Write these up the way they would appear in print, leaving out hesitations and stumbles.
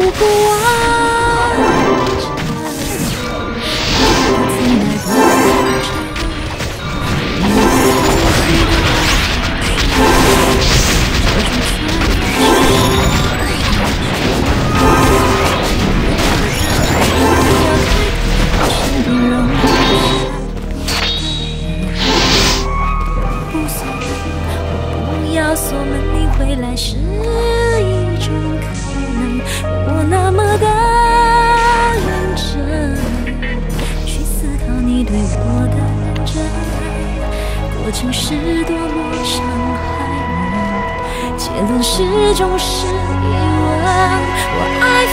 不完整，从来不完整。锁门，你回来是一种可能。我那么的认真，去思考你对我的认真，过程是多么伤害人，结论始终是疑问。我爱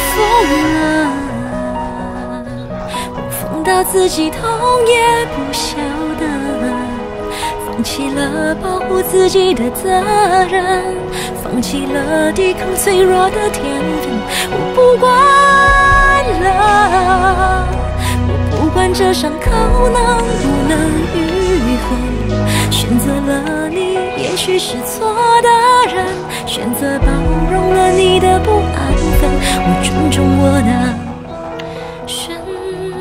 疯了，我疯到自己痛也不晓得。放弃了保护自己的责任，放弃了抵抗脆弱的天分。我不管了，我不管这伤口能不能愈合。选择了你，也许是错的人，选择包容了你的不安分。我尊重我的选择。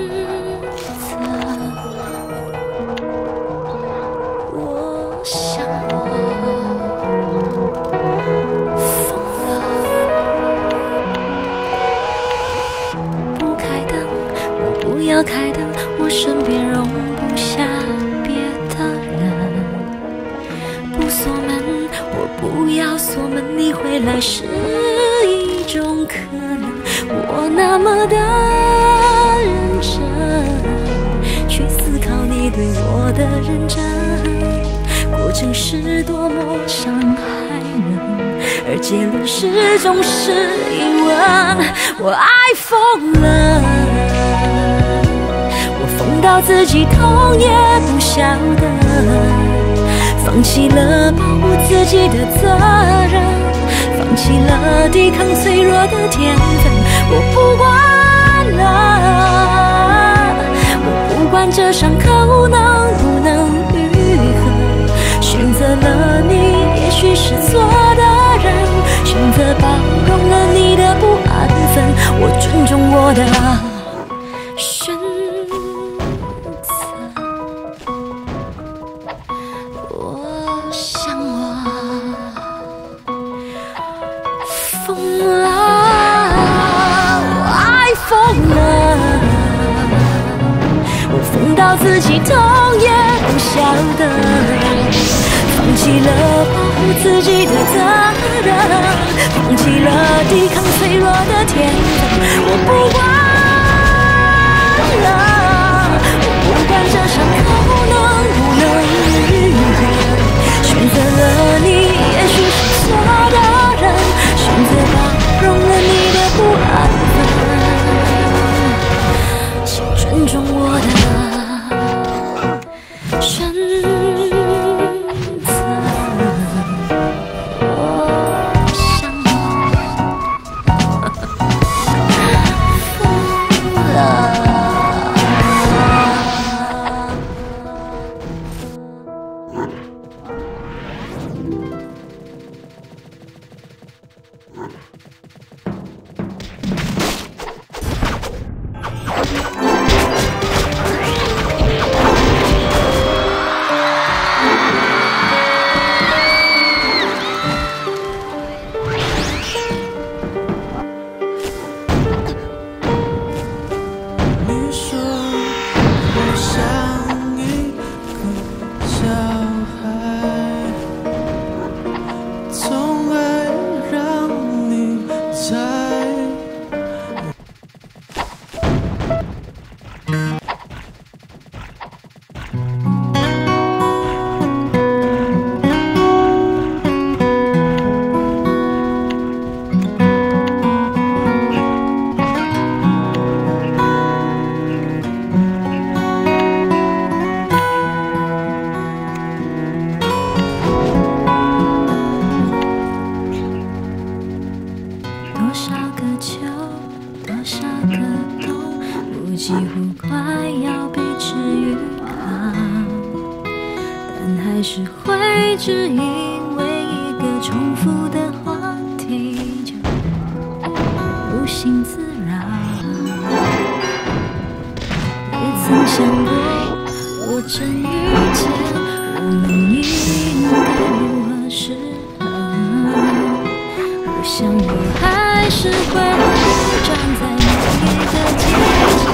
要开灯，我身边容不下别的人。不锁门，我不要锁门，你回来是一种可能。我那么的认真，去思考你对我的认真，过程是多么伤害人，而结论始终是疑问。我爱疯了，疯到自己痛也不晓得，放弃了保护自己的责任，放弃了抵抗脆弱的天分。我不管了，我不管这伤口能不能愈合。选择了你，也许是错的人，选择包容了你的不安分。我尊重我的选择。疯到自己痛也不晓得，放弃了保护自己的责任，放弃了抵抗脆弱的天分。我不管了，我不管这伤口能不能愈合。选择了你，也许是错的人，选择包容了你的不安分，请尊重我的选择。几乎快要被治愈好，但还是会只因为一个重复的话题就无心自扰。也曾想过，若真遇见，我们应该如何是好？我想我还是会站在你的街角，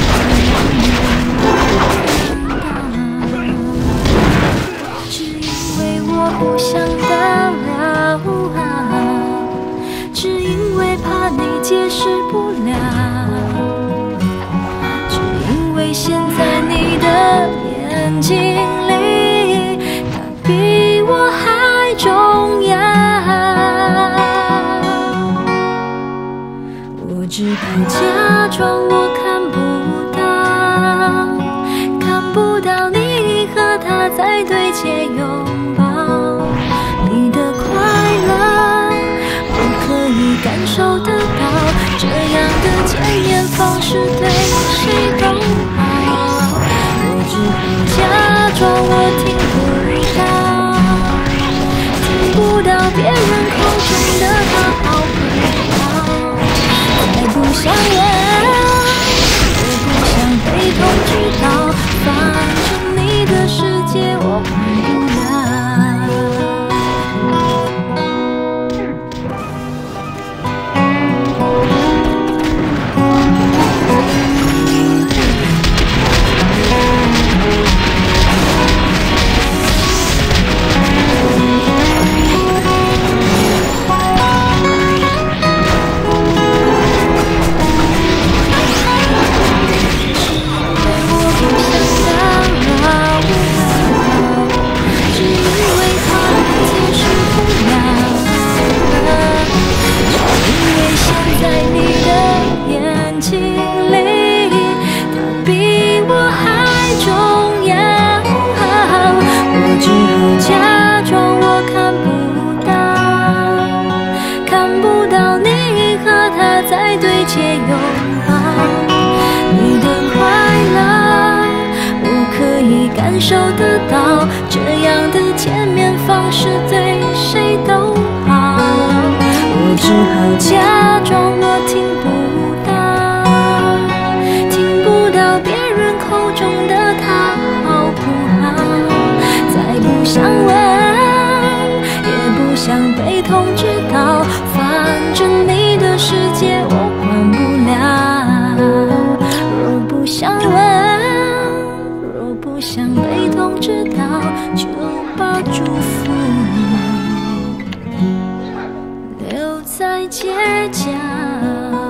只因为我不想打扰，只因为怕你解释不了，只因为现在你的眼睛里，它比我还重要。我只好假装我看不到，看不到你和他在对街拥抱，你的快乐我可以感受得到，这样的见面方式对谁都好。我只好假装我听不到，听不到别人口中的他好不好，才不想问，也不想被通知到，反正你的世界我管不了。感受得到，这样的见面方式对谁都好。我只好假装我听不到，听不到别人口中的他好不好，再不想问，也不想被通知到，反正你的世界我管不了。若不想问，不想被通知到，就把祝福留在街角。